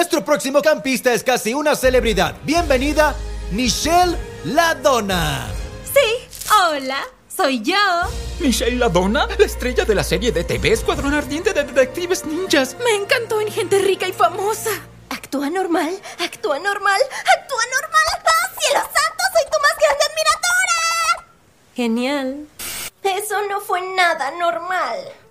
Nuestro próximo campista es casi una celebridad. Bienvenida, Michelle LaDonna. Sí, hola, soy yo. ¿Michelle LaDonna? La estrella de la serie de TV Escuadrón Ardiente de Detectives Ninjas. Me encantó en Gente Rica y Famosa. Actúa normal, actúa normal, actúa normal. ¡Ah, cielos santos! ¡Soy tu más grande admiradora! Genial. Eso no fue nada normal.